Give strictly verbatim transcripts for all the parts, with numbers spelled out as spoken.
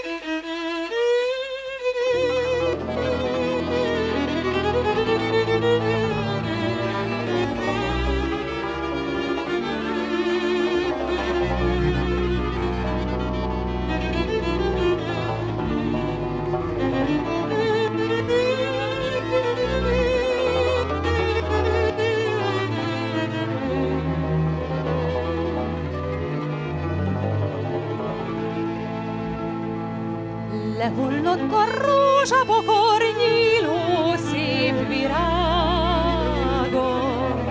Lehullott a rózsabokor nyíló szép virágon.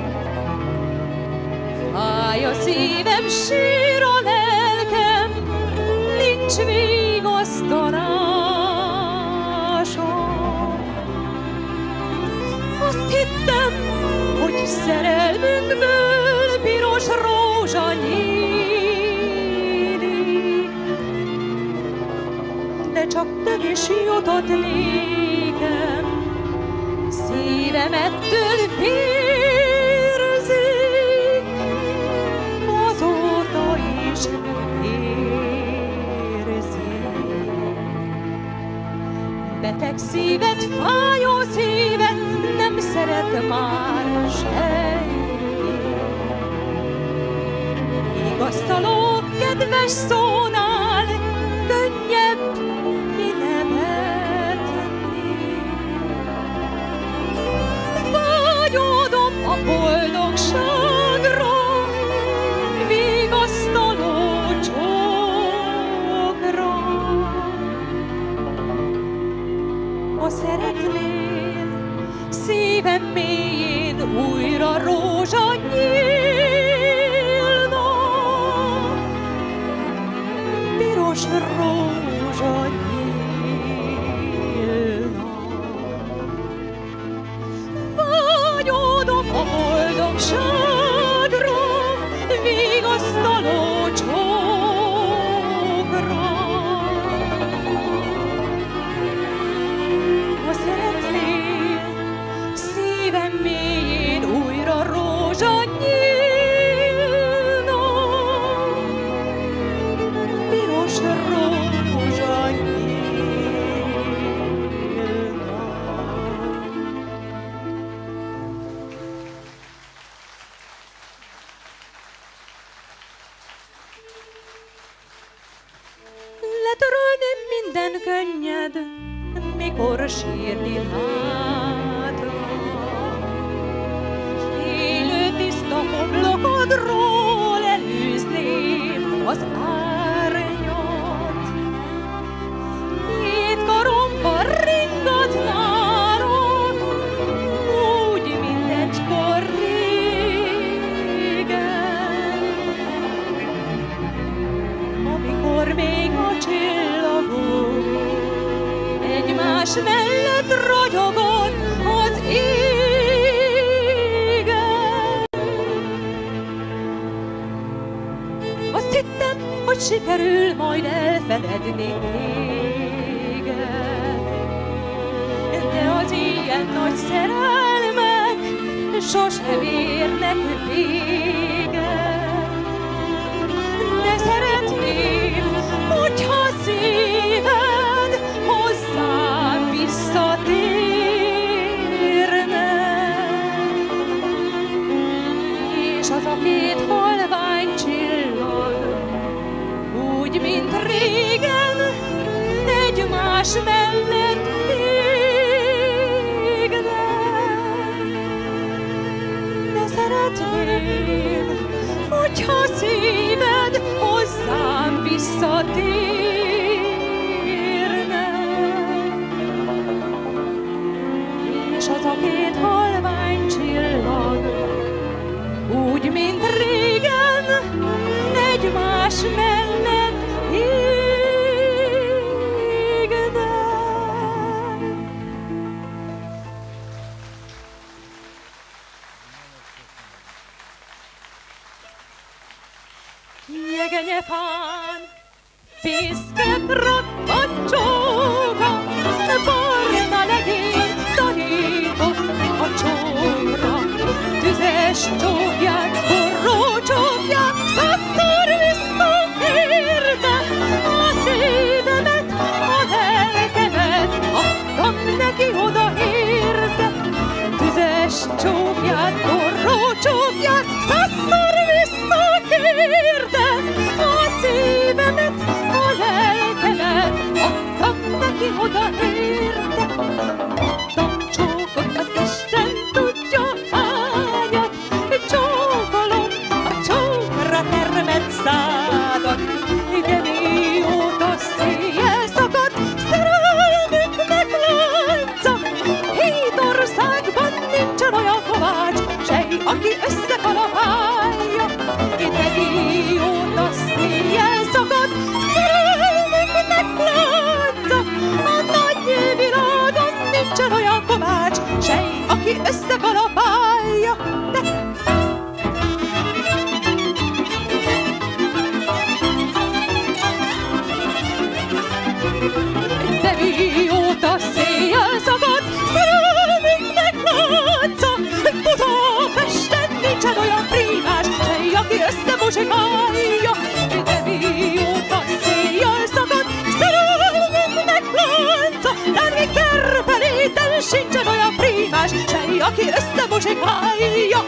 Fáj a szívem, sír a lelkem, nincs vigasztalásom. Azt hittem, hogy szerelmünkből piros rózsa nyílik, de csak tövés jutott nékem, szívem ettől vérzik, azóta is érzik. Beteg szívet, fájó szívet nem szeret már senki. Vigasztaló kedves szónál könnyebb a boldogságra, vigasztaló csókra. Ha szeretnél, szívem mélyén újra rózsa nyílna, piros rózsa nyílna. A boldogságra, vigasztaló csókra. Ha szeretnél, szívem mélyén újra rózsa nyílna, piros rózsa nyílna. Letörölném minden könnyed, mikor sírni látva. Élő tiszta homlokodról elűzném az árnyat. Két karomban ringatnálok, úgy, mint egykor régen, amikor még a csillagok egymás mellett ragyogott az égen. Azt hittem, hogy sikerül majd elfeledni téged, de az ilyen nagy szerelmek sosem érnek véget. De szeretném, hogyha szíved hozzám visszatérne, és az a két halvány csillag úgy, mint régen, egymás mellett égne. De szeretném, hogyha szíved hozzám visszatérne, és az a két halvány csillag úgy, mint régen, egymás mellett égne. Jegenyefán fészket rakott csóka, barna legény tanított a csókra. Tüzes csókját, forró csókját, szaszor visszakérte a szívemet, De mióta széjjel szakadt szerelmünknek látsza, Budapesten nincsen olyan prímás sej, aki összemuzsikálja. De mióta széjjel szakadt szerelmünknek látsza, Lármi Kerpeléten sincsen olyan prímás sej, aki összemuzsikálja.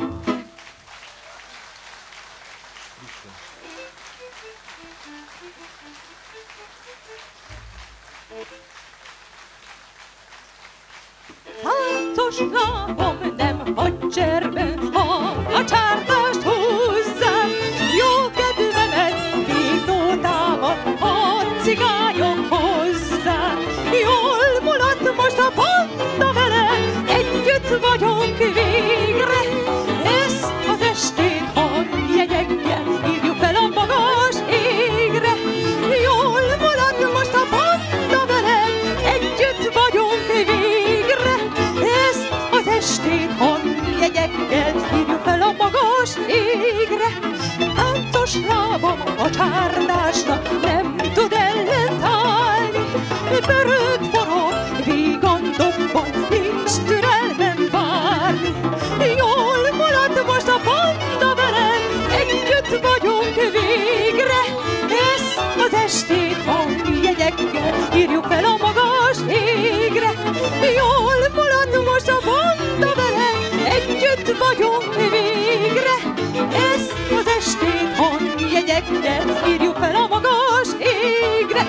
Táncos lábam nem hagy cserben, ha a csárdást húzzám. Jó kedvemet vígnótámat a cigányok hozzám. Jól mulat most a banda vele, együtt vagyunk végre. Ezt az estét hangjegyekkel írjuk fel a magas égre. Jól mulat most a banda vele, együtt vagyunk végre. Ezt az estét hangjegyekkel írjuk fel a magas égre. Táncos lábam a csárdásnak nem tud ellentállni. Pörög, forog, vígan dobban, nincs türelmem várni. Jól mulat most a banda velem, együtt vagyunk végre. Ezt az estét hangjegyekkel írjuk fel a magas égre. Jól mulat most a banda velem, együtt vagyunk végre. Ezt az estét hangjegyekkel írjuk fel a magas égre.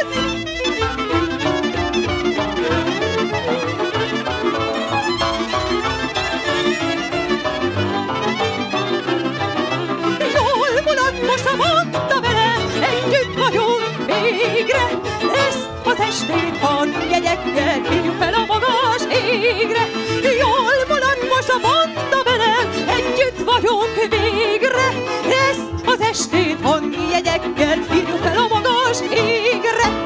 Jól mulat most a banda velem, együtt vagyunk végre. Ezt az estét hangjegyekkel írjuk fel a magas égre. Jól mulat most a banda velem, együtt vagyunk végre. Ezt az estét hangjegyekkel írjuk fel a magas égre.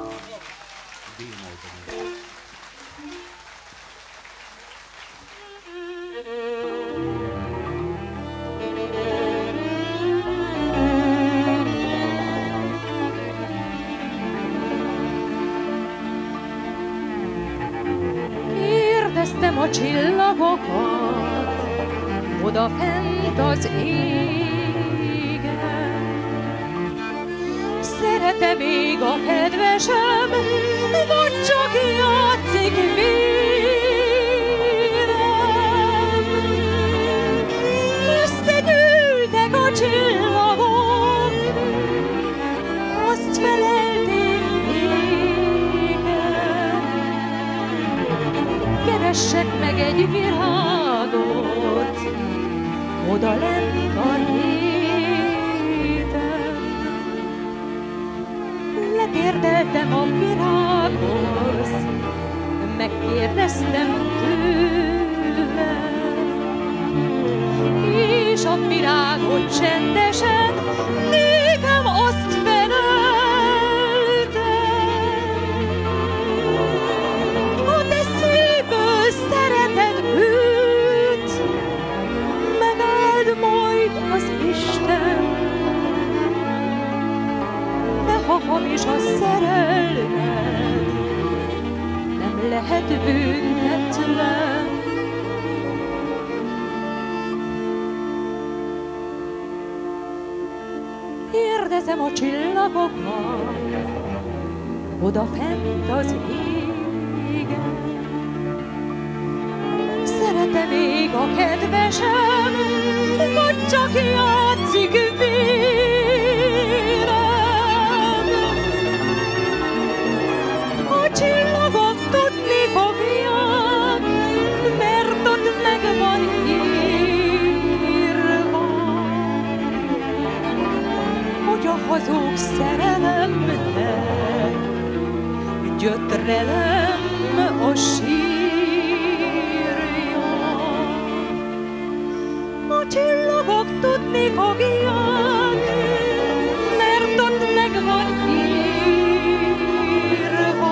Kérdeztem a csillagokat odafent az égen. Szeret-e még a kedvesem, vagy csak játszik vélem? Összegyűltek a csillagok, azt felelték nékem. Keressek meg egy virágot odalent a héten. Letérdeltem a virághoz, megkérdeztem tőle, és a virágot csendesen nékem azt felelte: ha te szívből szereted őt, megáld majd az Isten. De ha hamis a szerelmed, nem lehet büntetlen. Kérdezem a csillagokat odafent az égen. Szeret-e még a kedvesem, vagy csak játszik vélem? A csillagok tudni fogják, mert ott meg van írva, hogy a hazug szerelemnek gyötrelem a sírja. A csillagok tudni fogják, mert ott meg van írva,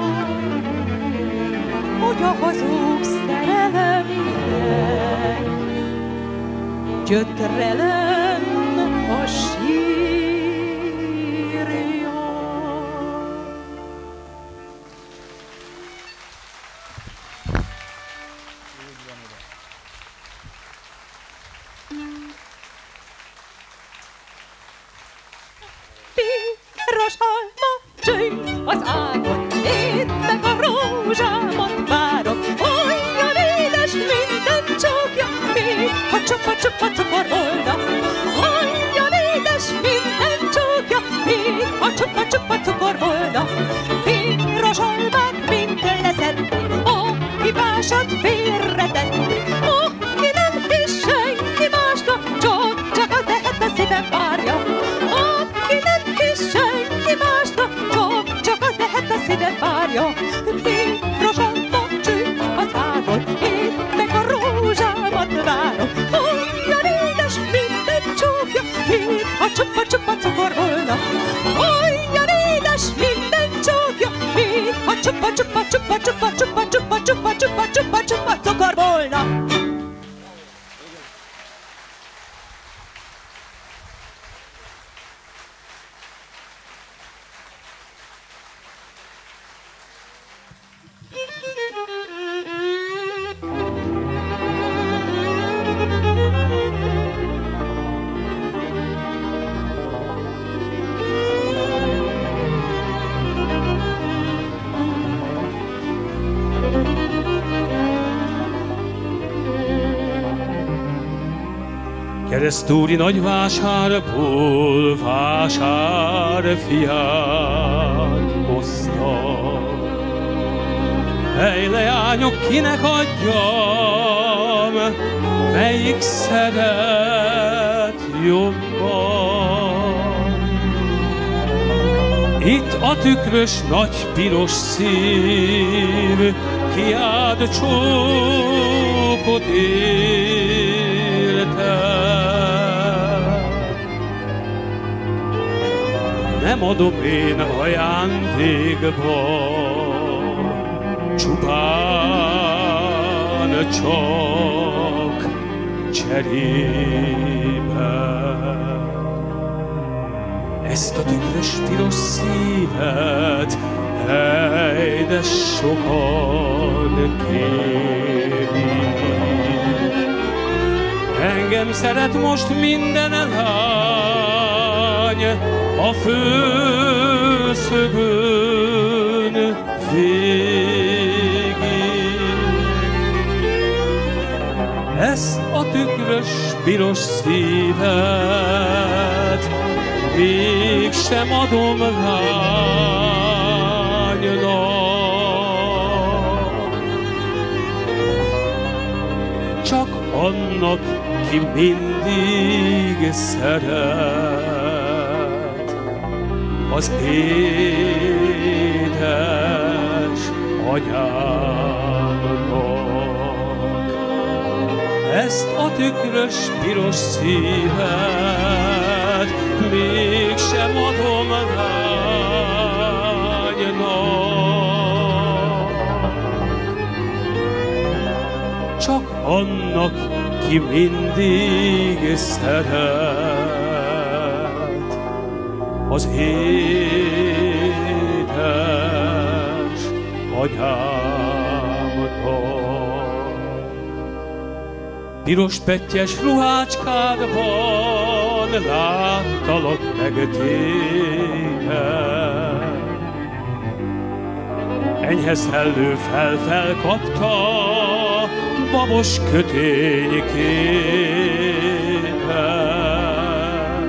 hogy a hazug szerelemnek gyötrelem a sírja. az ágon, én meg a rózsámat várom. Olyan édes minden csókja, mintha csupa-csupa cukor volna. Olyan édes minden csókja, mintha csupa-csupa cukor volna. Piros almát mind leszedték, a hibásat félretették. Aki nem hisz senki másnak, csak, csak az lehet a szívem várja. Aki nem hisz senki másnak, csak, csak az lehet a szívem várja. Piros alma csüpp az ágon, én meg a rózsámat várom. Olyan édes minden csókja, mintha csupa-csupa cukor volna. Olyan édes minden csókja, mintha csupa-csupa-csupa-csupa-csupa-csupa-csupa-csupa-csupa-csupa cukor volna. Keresztúri nagyvásárból vásárfiát hoztak. Hely leányok, kinek adjam, melyik szeret jobban? Itt a tükrös nagy piros szív, kiád csókot érte. Nem adom én ajándékba, csupán csak cserébe. Ezt a tükrös piros szívet, hely, de sokan kérik. Engem szeret most minden lány, a főszögön végig. Ezt a tükrös piros szívet mégsem adom lánynak, csak annak, ki mindig szeret, az édes anyámnak. Ezt a tükrös piros szívet mégsem adom lánynak, csak annak, ki mindig szeret, az édes anyámnak. Piros pettyes ruhácskádban láttalak meg téged. Enyhe szellő fel-felkapta babos kötényképpen.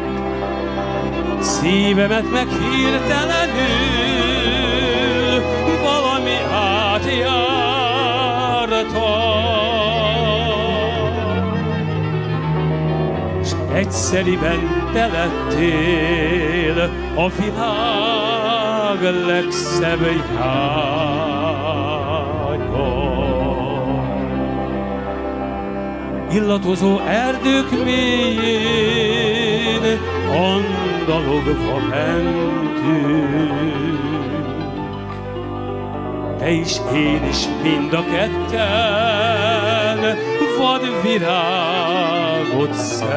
Szívemet meg hirtelenül valami átjárta, s egyszeriben te lettél a világ legszebb jánya. Illatozó erdők mélyén andalogva mentünk, te is, én is, mind a ketten vadvirágot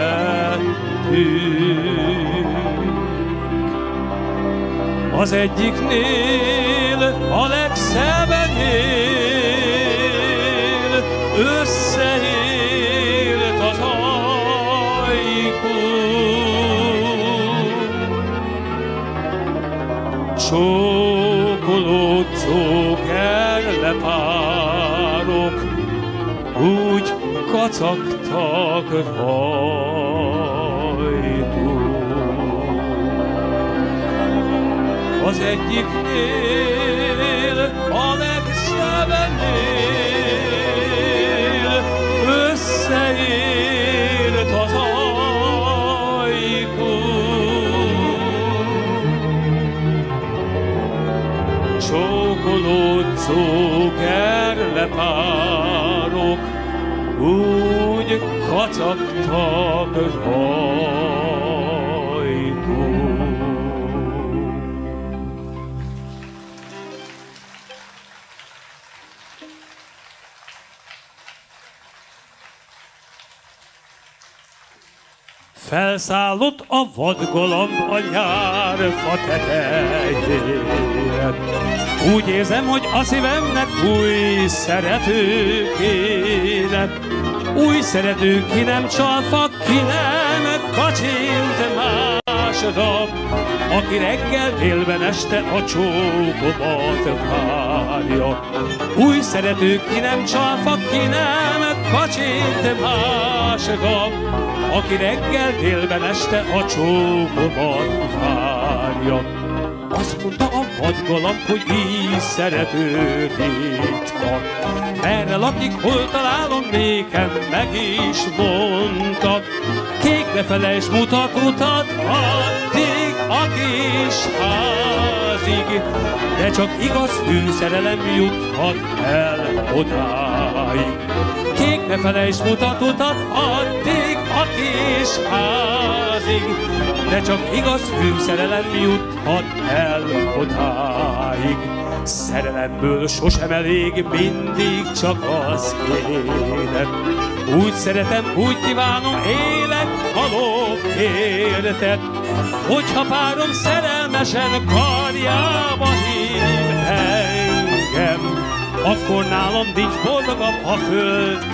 szedtünk. Az egyiknél, a legszebbnél összeélt az ajkunk. csókolódzó kerlepárok úgy kacagtak rajtuk. Az egyiknél, a legszebbnél összeért az ajkú. Csókolódzó kerlepárok úgy kacagtak rajtuk. Felszállott a vadgalamb a nyárfa tetejére. Úgy érzem, hogy a szívemnek új szerető kéne. Új szerető, ki nem csalfa, ki nem kacsint másra, aki reggel, délben, este a csókomat várja. Új szerető, ki nem csalfa, ki nem kacsint másra, aki reggel, délben, este a csókomat várja. Azt mondta a vadgalamb, hogy így szerető ritka. Merre lakik, hol találom, nékem meg is mondta. Kékre felejtsd, mutat utat, addig a kis házig. De csak igaz hű szerelem juthat el odáig. Kékre felejtsd, mutat utat, addig a kis házig. De csak igaz hű szerelem juthat el odáig. Szerelemből sosem elég, mindig csak az kéne. Úgy szeretem, úgy kívánom, élek, halok, érted. Hogyha párom szerelmesen karjába hív engem, akkor nálam nincs boldogabb a föld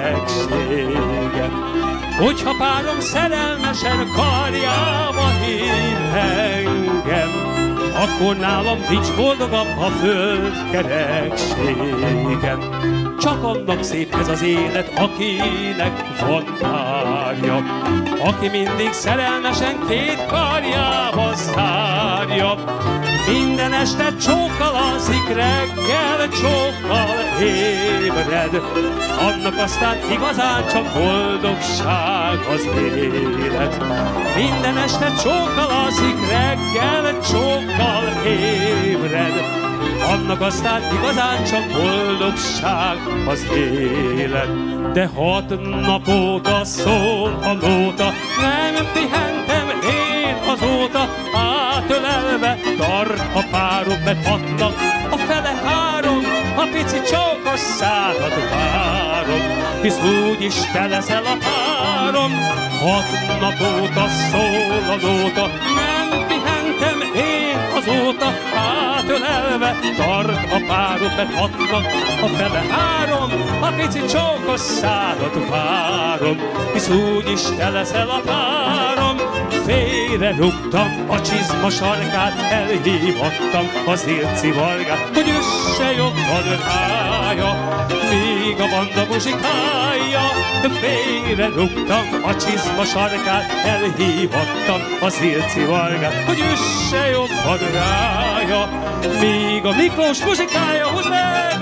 kerekségem. Hogyha párom szerelmesen karjába hív engem, akkor nálam nincs boldogabb a föld kerekségem. Csak annak szép ez az élet, akinek van párja, aki mindig szerelmesen két karjába zárja. Minden este csókkal alszik, reggel csókkal ébred, annak aztán igazán csak boldogság az élet. Minden este csókkal alszik, reggel csókkal ébred, annak aztán igazán csak boldogság az élet. De hat nap óta szól a nóta, nem pihentem én azóta, átölelve tart a párok, mert hatnak a fele három, a pici csókos szádat várom, hisz úgyis te leszel a párom. Hat nap óta szól a nóta, nem pihentem én azóta, átölelve tart a párok, mert hatnak a fele három, a pici csókos szádat várom, hisz úgyis te leszel a párom. Félre rúgtam a csizma sarkát, elhívattam az érci vargát, hogy üsse jobban rája, míg a banda muzsikája. Félre rúgtam a csizma sarkát, elhívattam az érci vargát, hogy üsse jobban rája, míg a Miklós muzsikája. Húzd meg!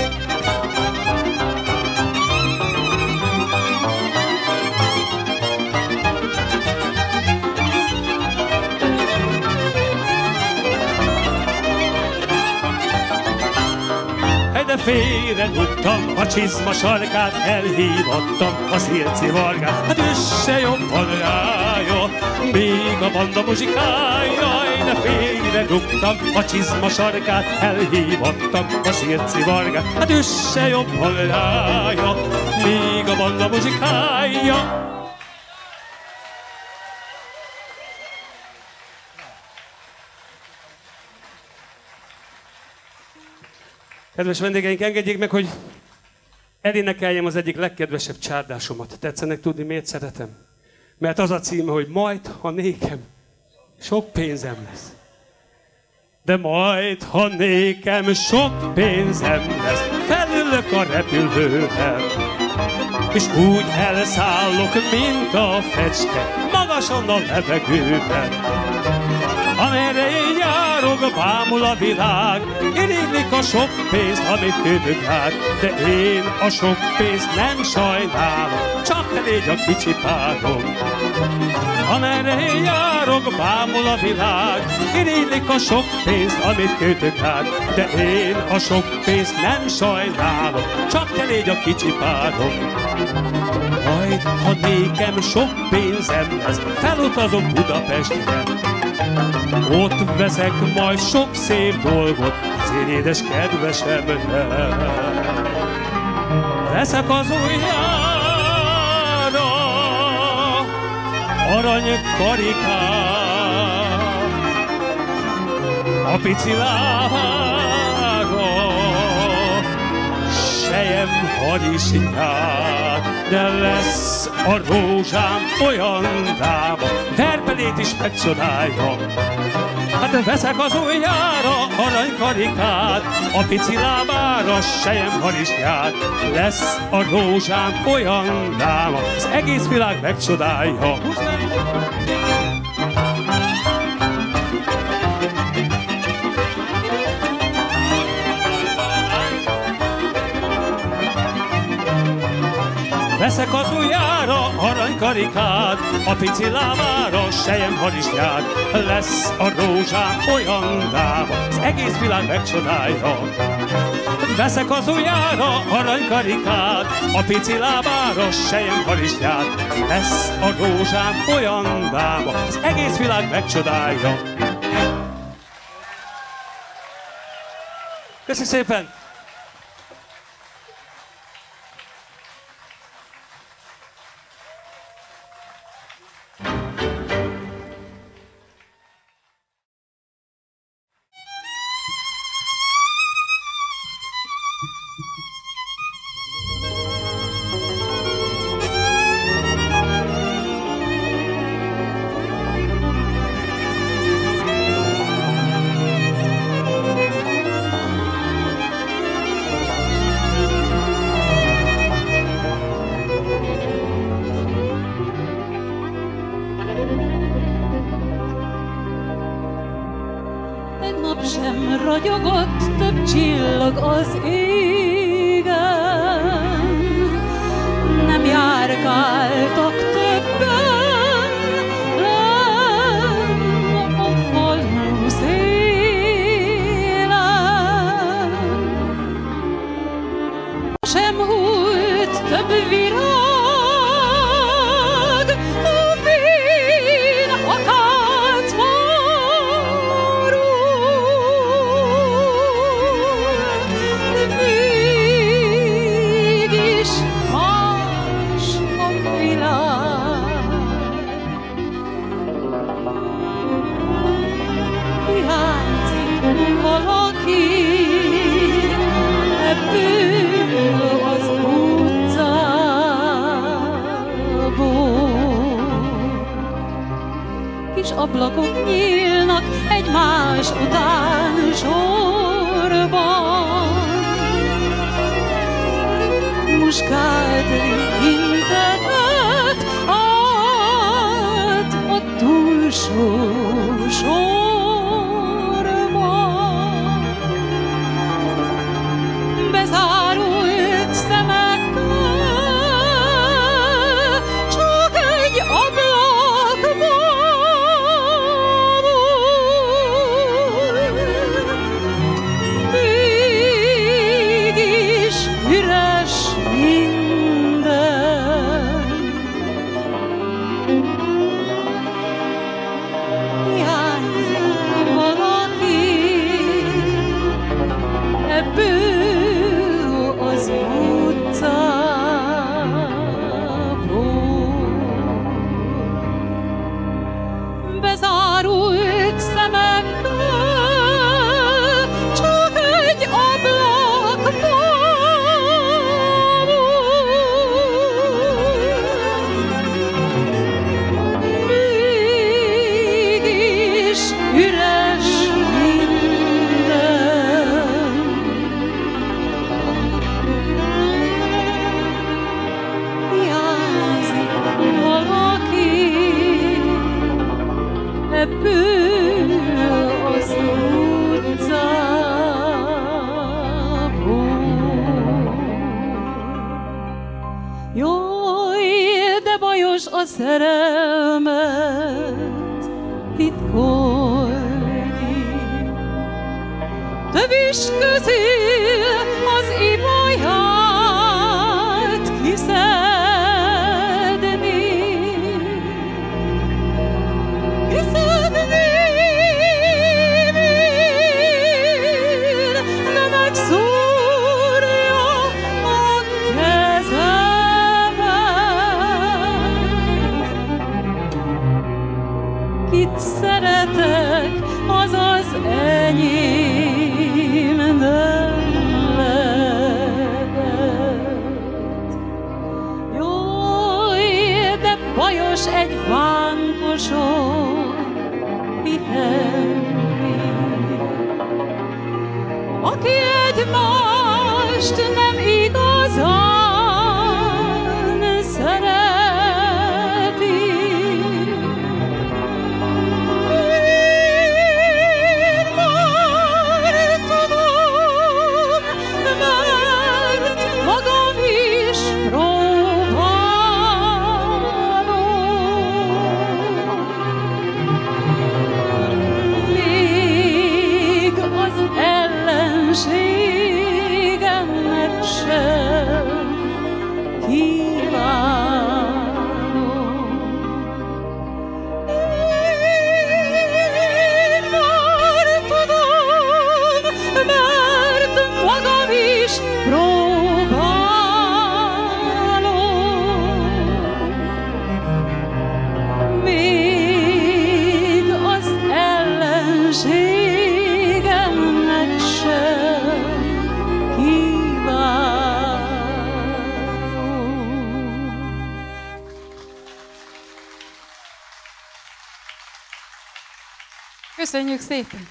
De félre rúgtam a csizma sarkát, elhívattam az érci vargát, hát üsse jobban rája, míg a banda muzsikája. De félre rúgtam a csizma sarkát, elhívattam az érci vargát, hát üsse jobban rája, míg a banda muzsikája. Kedves vendégeink, engedjék meg, hogy elénekeljem az egyik legkedvesebb csárdásomat. Tetszenek tudni, miért szeretem? Mert az a címe, hogy majd, ha nékem sok pénzem lesz. De majd, ha nékem sok pénzem lesz, felülök a repülőre, és úgy elszállok, mint a fecske, magasan a levegőben. Amerre én járok, bámul a világ, irigylik a sok pénzt, amit ködök át. De én a sok pénzt nem sajnálom, csak te légy a kicsi párom. Amerre én járok, bámul a világ, irigylik a sok pénzt, amit ködök át. De én a sok pénzt nem sajnálom, csak te légy a kicsi párom. Majd, ha nékem sok pénzem lesz, felutazom Budapestre, ott veszek majd sok szép dolgot az én édes kedvesemre. Veszek az ujjára aranykarikát, a pici lábára sejem harisnyát, de lesz a rózsám olyan drága, verpelét is megcsodálja. Hát veszek az ujjára aranykarikát, a pici lábára sejem harisnyát, lesz a rózsám olyan drága, az egész világ megcsodálja. Veszek az ujjára aranykarikát, a pici lábára sejem harisnyát, lesz a rózsám olyan drága, az egész világ megcsodálja. Veszek az ujjára aranykarikát, a pici lábára sejem harisnyát, lesz a rózsám olyan drága, az egész világ megcsodálja. Köszönjük szépen! Sem ragyogott több csillag az égen, nem járkáltak többen lenn a falu szélen. Sem hult több virág a vén akácban, ablakok nyílnak egymás után sorban. Muskát integet át a túlsó sorban. Bezárult szemekkel csak egy ablakban szerelmet titkolni. Tövis közül az ibaját kiszedni, kiszedni, míg ne megszúrja a kezemet. Kit szeretek, az az enyém nem lehet. Jaj, de bajos egy vánkoson pihenni, aki egymást nem igazán szereti. Ellenségemnek sem kívánom. Én már tudom, mert magam is próbálom. Még az ellenségemnek sem köszönjük szépen!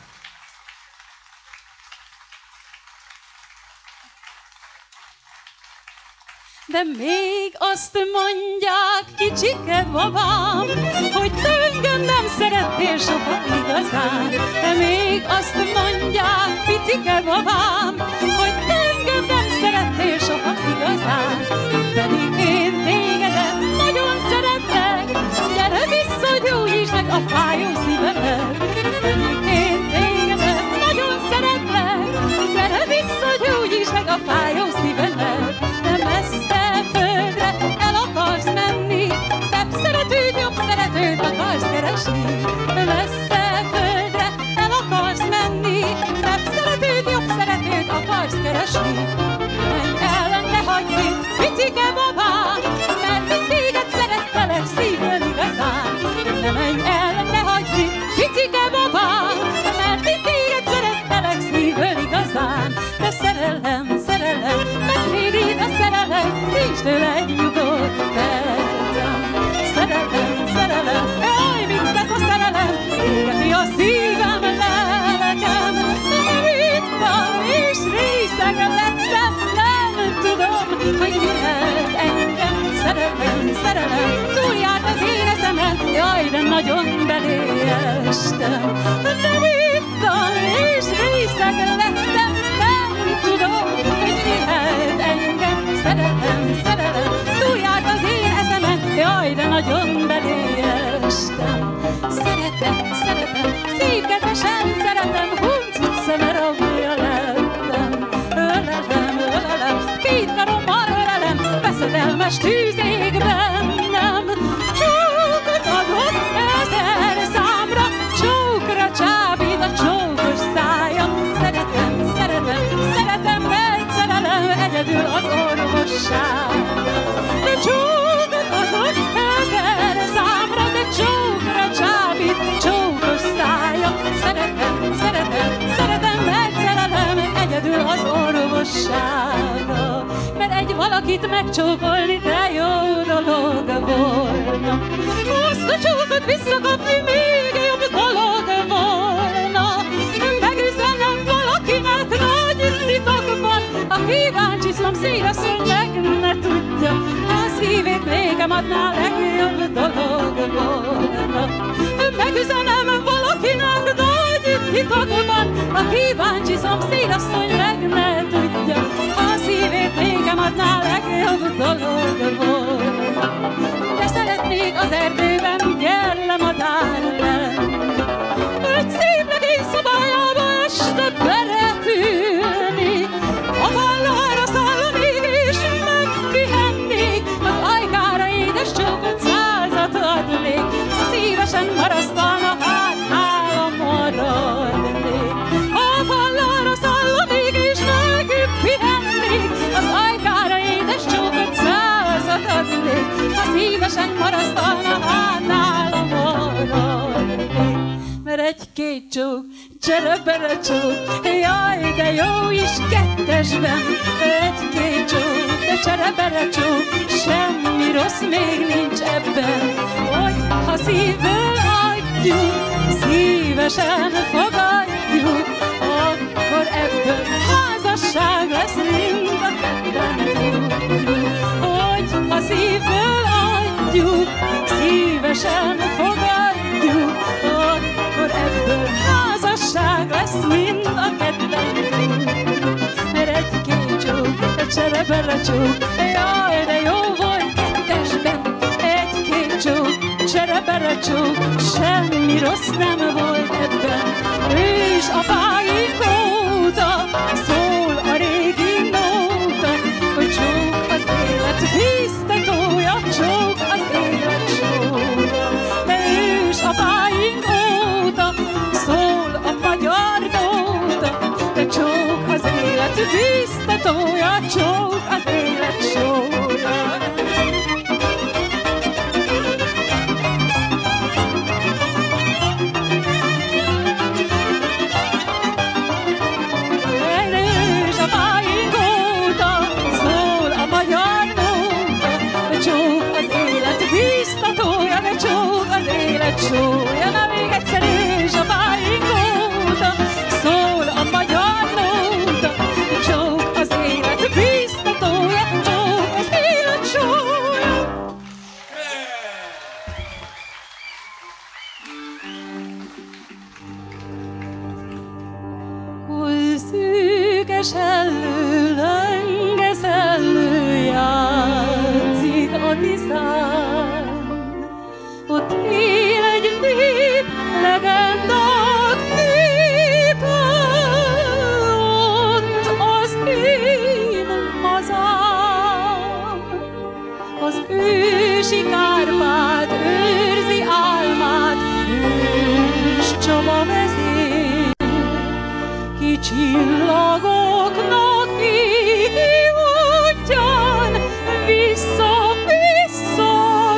De még azt mondják, kicsike babám, hogy te engem nem szerettél soha igazán. De még azt mondják, picike babám, hogy te engem nem szerettél soha igazán. Pedig én tégedet nagyon szeretlek, gyere vissza, gyógyítsd meg a fájó szívemet. Pedig én tégedet nagyon szeretlek, gyere vissza, gyógyítsd meg a fájó szívemet. De messze földre el akarsz menni, szebb szeretőt, jobb szeretőt akarsz keresni. Messze földre el akarsz menni, szebb szeretőt, jobb szeretőt akarsz keresni. Menj el, ne hagyd itt, picike babám, mert én téged szerettelek szívből igazán. Ne menj el, ne hagyd itt, picike babám, mert én téged szerettelek szívből igazán. De szerelem, szerelem, megférít a szerelem, nincs tőle egy nyugodt percem. Szerelem, szerelem, jaj, mit tesz a szerelem, égeti a szívem, lelkem. Nem ittam és részeg lettem, nem tudom, hogy mi lehet engem. Szerelem, szerelem, túljárt az én eszemen, jaj, de nagyon beléestem. Nem ittam és részeg lettem, nem tudom, hogy mi lehet engem. Szerelem, szerelem, túljárt az én eszemen, jaj, de nagyon beléestem. Szeretem, szeretem, szép kedvesen szeretem, huncut szeme rabja lettem. Ölelem, ölelem, két karommal ölelem, veszedelmes tűz ég bennem. Csókot adok ezer számra, csókra csábít a csókos szája. Szeretem, szeretem, szeretem, mert szerelem egyedül az orvossága. De csókot adok ezer számra, de csókra csábít csókos szája. Szeretem, szeretem, szeretem, mert szerelem egyedül az orvossága. Mert egy valakit megcsókolni, de jó dolog volna. Azt a csókot visszakapni még jobb dolog volna. Megüzenem valakinek nagy titokban, a kíváncsi szomszédasszony meg ne tudja, a szívét nékem adná, legjobb dolog volna. Megüzenem valakinek nagy titokban, a kíváncsi szomszédasszony meg ne tudja, a szívét nékem adná, legjobb dolog volna. De szeretnék az csók, csere-bere csók, jaj, de jó is kettesben, egy-két csók, de csere-bere csók, semmi rossz még nincs ebben, hogy ha szívből adjuk, szívesen fogadjuk, akkor ebből házasság lesz, mind a ketten tudjuk, hogy ha szívből adjuk, szívesen fogadjuk, akkor ebből házasság lesz, mind a ketten tudjuk. Mert egy-két csók, egy csere-bere csók, jaj, de jó volt kettesben, egy-két csók, csere-bere csók, semmi rossz nem volt ebben. Ős apáink óta szól a régi nóta, hogy csók az élet víztetója, csók az élet sója. De ős apáink óta szól a magyar nóta, de csók az élet víztetója, csók az élet sója. Sója, na még egyszer és a báink óta szól a magyar nóta, csók az élet bíztatója, csók az élet sója. Hol szűkes ellő, lenges ellő játszik a Tiszán, ott él egy nép, legendák népe, ott az én hazám. Az ősi Kárpát őrzi álmát, ős Csaba vezér, ki csillagoknak égi útján vissza-vissza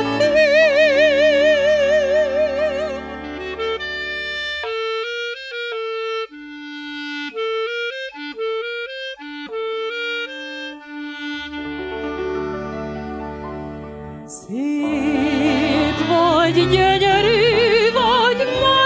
szép vagy, gyönyörű vagy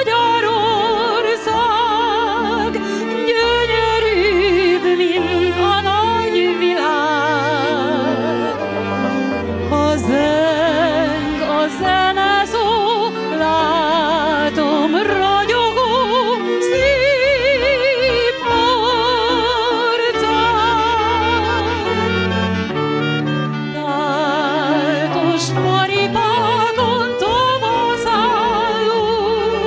Magyarország, gyönyörűbb, mint a nagy világ. Ha zeng a zeneszó, látom ragyogó szép arcát. Táltos paripákon tovaszállunk,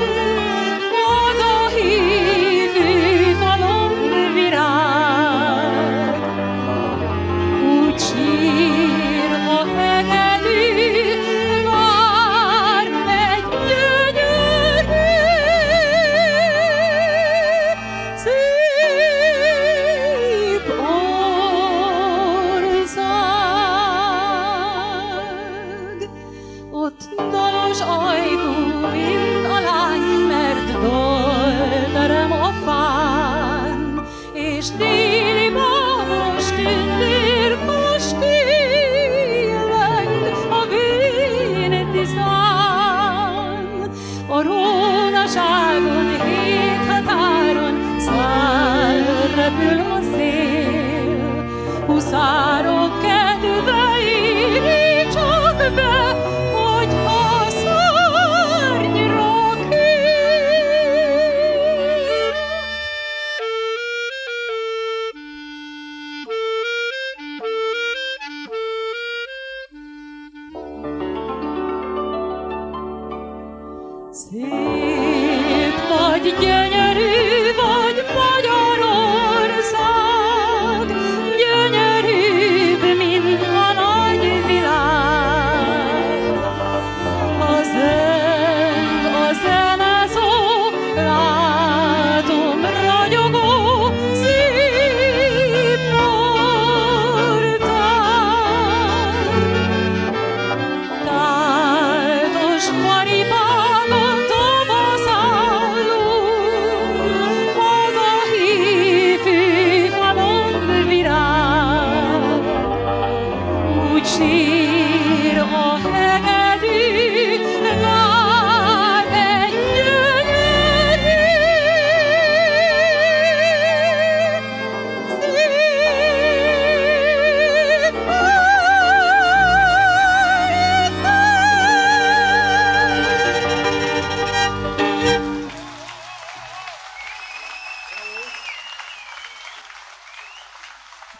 hazahívő falon virág. Úgy sír a hegedű, vár egy gyönyörű, szép ország. Ott dalos ajkú, mint a lány, mert dalterem a fán, és déli babos tündér kastélyeleng a vén Tiszán. A rónaságon, hét határon száll, repül a szél, huszárok kedvei csak be, hogyha szárnyra kér. Szép vagy, gyönyörű vagy Magyarország,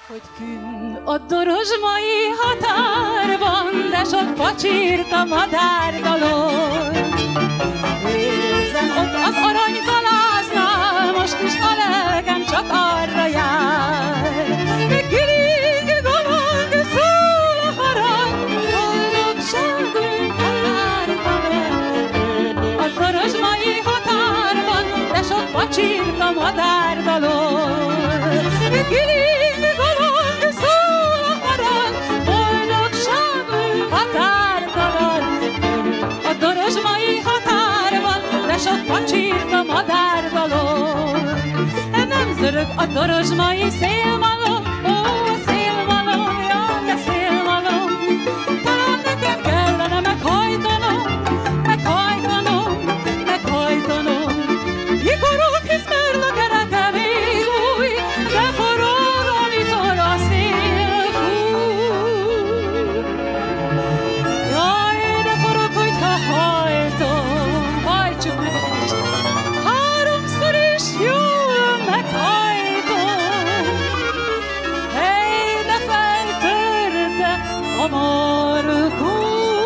Hogy künn a dorozsmai határban, de sok pacsírt a madárdalon. Érzem ott az aranygaláznál, most is a lelkem csak arra jár. Kiling, galang, szól a harang, boldogságunk határba megy. A dorozsmai határban, de sok pacsírt a madárdalon. Kiling, galang, szól a harang, boldogságunk határtalan. A dorozsmai határban, de sok pacsírt a madárdalon. Nem zörög a dorozsmai szélmalom, ó, a szélmalom, jaj, a szélmalom. Talán nekem kellene meghajtanom, meghajtanom, meghajtanom. Ikorok, hisz mert a kereke még új, de forog, amikor a szél fúj. Jaj, de forog, hogyha hajtom, hajtsuk meg egy kicsit. Háromszor is jól meghajtom. Hey, de feltörte a markó.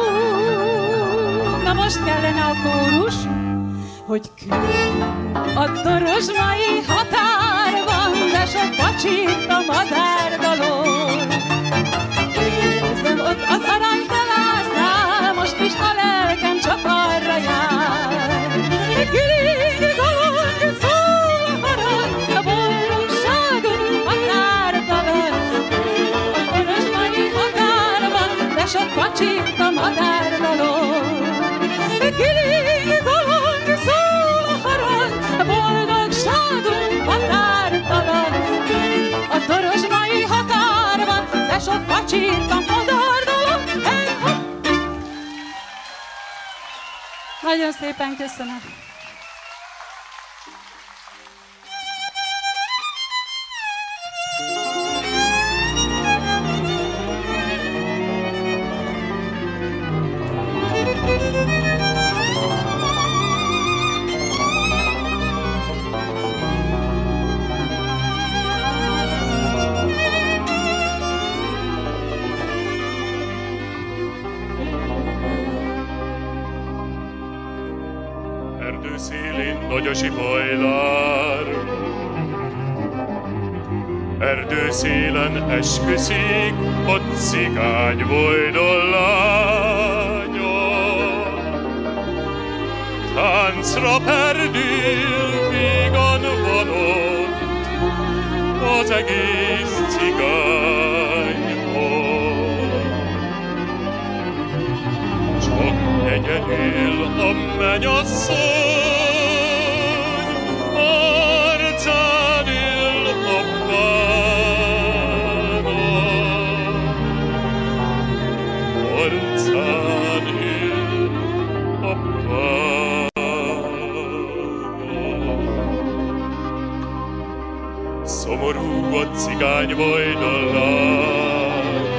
Na most kellene a kórus, hogy künn a dorozsmai határban, de sok pacsírt a madárdalon. Érzem ott az aranygaláznál, most is a lelkem csak arra jár. Kiling, galang, szól a harang, a boldogságunk határtalan. A dorozsmai határban, de sok pacsírt a madárdalon. Kiling, galang, szól a harang, a boldogságunk határtalan. A dorozsmai határban, de sok pacsírt a madárdalon. Hey, hopp! Nagyon szépen köszönöm. Erdőszélén nagyosi fajlár, erdőszélen esküszik a cigány vojdollánya. Táncra perdül, vígan van ott az egész cigányhol. Csak egyedül a mennyasszony arcán ül a bánagy. Arcán ül a bánagy. Szomorú a cigány vojdollány,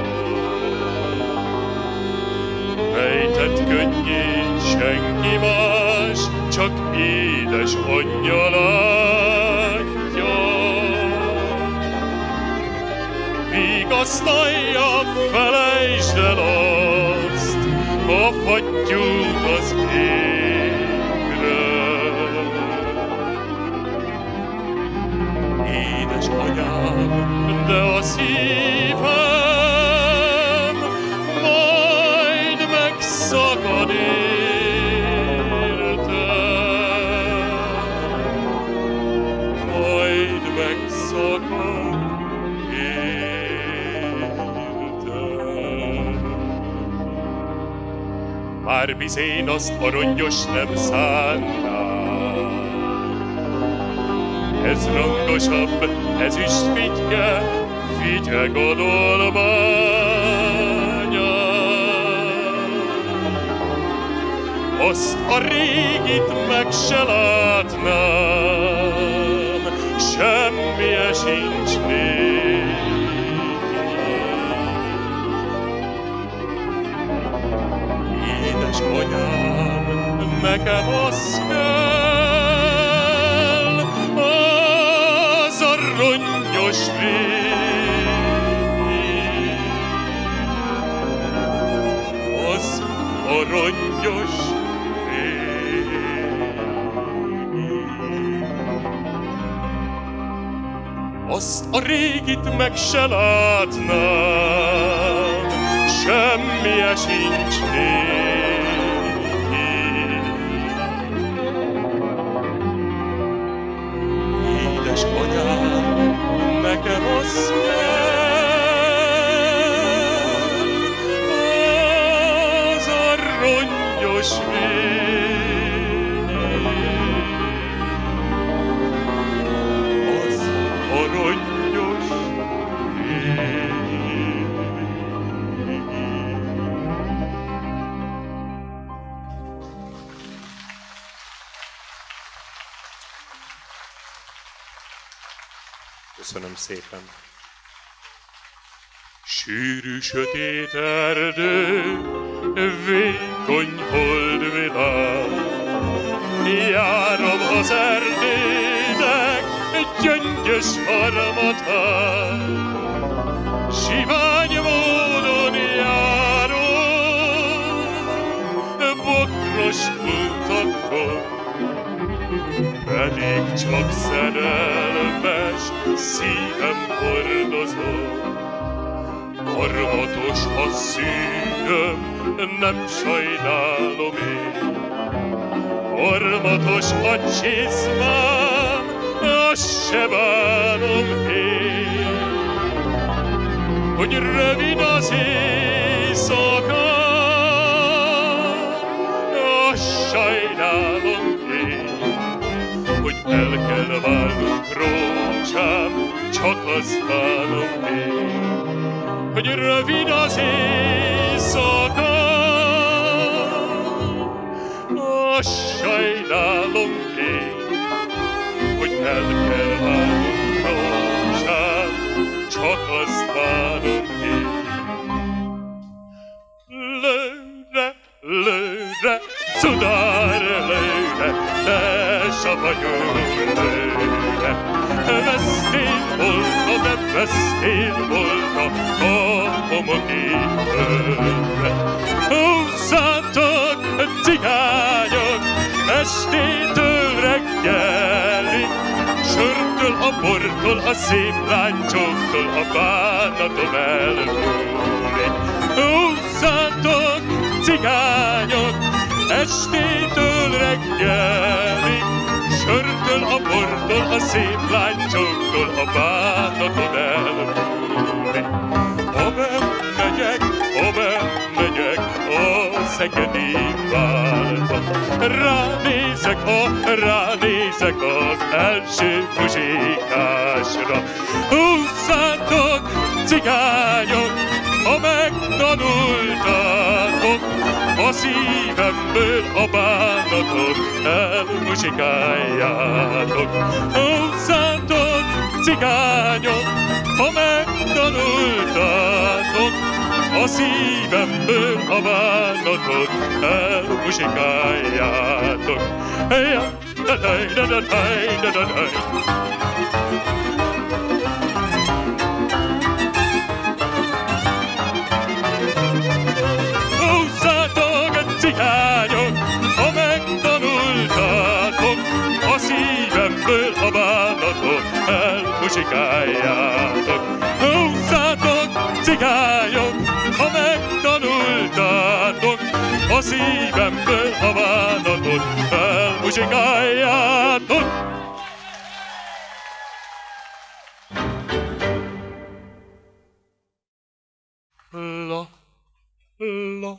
ejtett könnyét senki más, csak édes anyja látja. Vigasztalja, felejtsd el azt, a fattyút az égre. Édes anyám, de a szívem majd megszakad érte, majd megszakad érte. Már bizén azt a rongyos nem szánnám, ez rangosabb, ezüstfittyke, fityeg a dolmánya. Azt a régit meg se látnám, semmije sincs néki. Édes anyám, nekem az kell, az a rongyos rég, rongyos ég. Azt a régit meg se látnám, semmije sincs néki. Édes anyám, nekem az kell, az a rongyos vég, az a rongyos vég. Köszönöm szépen. Sűrű sötét erdő, vékony holdvilág. Járom az erdének gyöngyös harmatán. Sivány módon járok, bokros utakon, pedig csak szerelmes szívem hordozom. Harmatos a szívem, nem sajnálom én. Harmatos a csizmám, azt se bánom én. Hogy rövid az éjszaka, azt sajnálom én. Hogy el kell válnunk, rózsám, csak azt bánom én. Hogy rövid az éjszaka, azt sajnálom én. Hogy el kell válnunk, rózsám, csak azt bánom én. Lőre, lőre, cudár lőre, te savanyú lőre. Vesztél volna, de vesztél volna a homoki földre. Húzzátok, cigányok, estétől reggelig, sörtől, a bortól, a szép láncsóktól, a bánatom elmúlik. Húzzátok, cigányok, estétől reggelig, sörtől, a bortól, a szép láncsóktól, a bánatom elmúlik. Amen megyek, amen megyek a szegedi várba. Ránézek, ha ránézek az első muzsikásra. Húzzátok, cigányok, ha megtanultátok, a szívemből a bánatot elmuzsikáljátok. Húzzátok, cigányok, ha megtanultátok, a szívemből a bánatot elmuzsikáljátok. Ja, da da da da da da da da. Cigányok, ha megtanultátok, a szívemből a bánatot elmuzsikáljátok. Húzzátok, cigányok, ha megtanultátok, a szívemből a bánatot elmuzsikáljátok. La, la.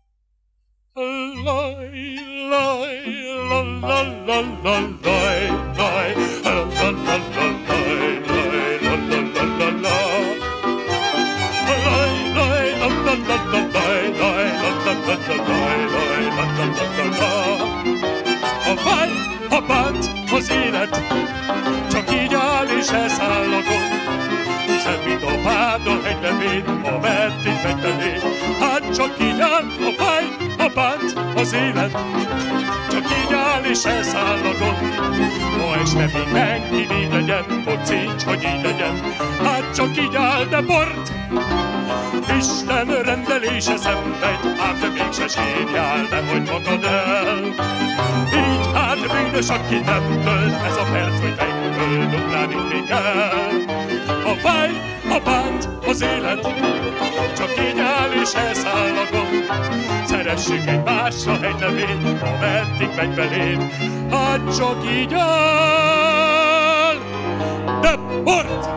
A vágy, a bánt, az élet, csak így áll és elszáll a gond. Hiszen mint a pádol egy levél, a meddig megy belé. Hát csak így áll a vágy, a bánt, az élet, csak így így áll és elszáll a gond. Ma este még megint így legyen, bocincs, hogy így legyen, hát csak így áll, de bort. Isten rendelése szenved, ám te mégse sírjál, nehogy magad el. Így hát bűnös, aki nem tölt, ez a perc, hogy megtölt, duplán inni kell. A fáj, a bánt, az élet, csak így áll és elszáll a gond. Szeressük egymásra egy nevét, ameddig megy beléd, hát csak így áll, de bort!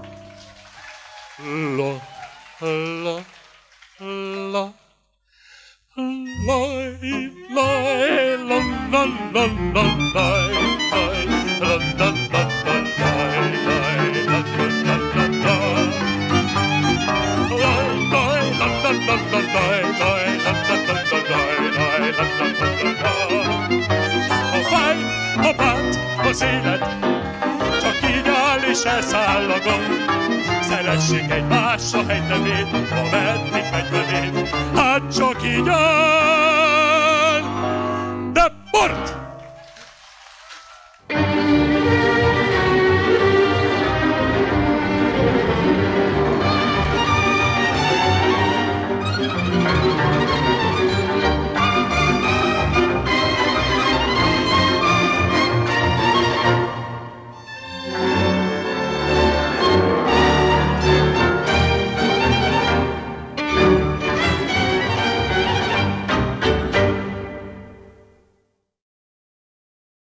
La, la, la, laj, laj, la, la, la, la, laj, laj, la, la, la, la, laj, laj, la, la, la, la, la. Laj, laj, la, la, la, la, laj, laj, la, la, la, la, laj, laj, la, la, la, la, la. A fáj, a bánt, az élet, csak így áll és elszáll a gond. Szeressék egymásra egy nevét, ameddig megy beléd, hát csak így áll, de bort!